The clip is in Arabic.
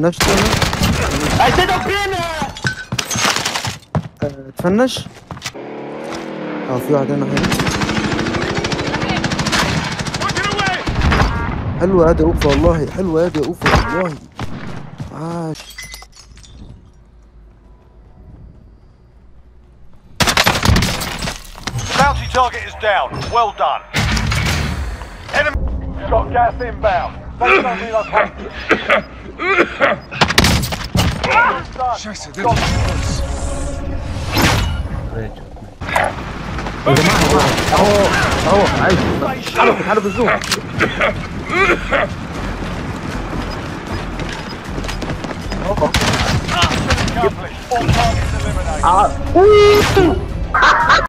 تفنشت انا. I said open! تفنش. في واحد هنا حلو. حلوة هادي يا اوفا والله، حلوة هادي يا اوفا والله. عاش. Bounty target is down. Well done. Enemy got gas inbound. Based on relocation. Scheiße, der ist يا جماعة اهو عايش. اتحرك الزوم. Accomplished. All targets eliminated.